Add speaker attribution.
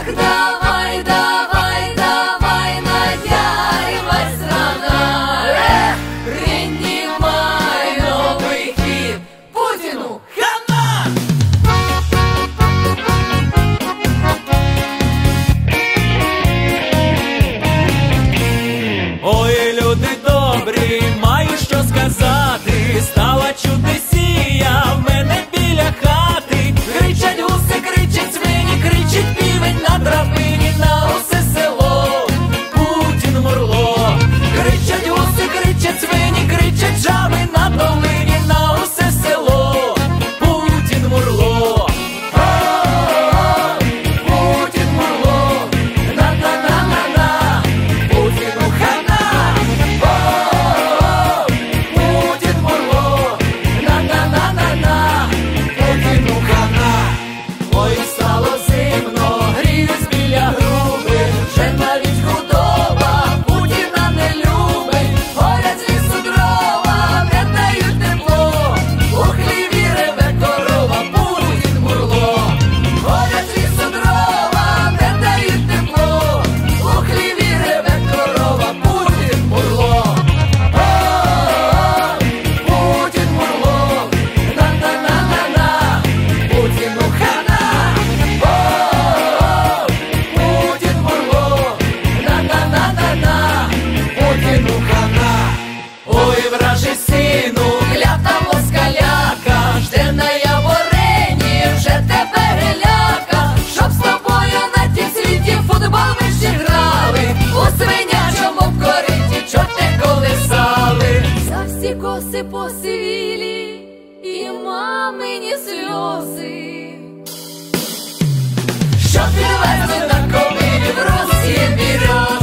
Speaker 1: Ах, давай, давай, давай, наяривай, страна. Принимай новый хит. Путину хана!
Speaker 2: Ой, люди добрі, маю що сказати. Стала чути сія в мене біля хати. Кричать гуси, кричать свині, кричить півень на драбині, на усе село Путін Мурло. Кричать гуси, кричать свині, кричать жаби на долині, на усе село Путін Мурло. Путін Мурло, на-на-на-на-на, Путіну хана. Путін Мурло, на-на-на-на-на, Путіну хана. Ой, стало зимно, гріюсь біля груби, вже навіть худоба Путіна не любить. Горять з лісу дрова, не дають тепло, у хліві реве корова, Путін Мурло. Горять з лісу дрова, не дають тепло, у хліві реве корова, Путін Мурло. Путін Мурло, на-на-на-на-на, Путіну хана. Путін Мурло, на-на-на-на-на, Путіну хана. Ой, вражий сину, клята москаляка, жде на Яворині вже тебе геляка, щоб з тобою на тім світі футбол ми ще грали, у свинячому кориті чорти колесали.
Speaker 1: За всі коси посивілі і мамині сльози, щоб підвезли на комині в Русі берез.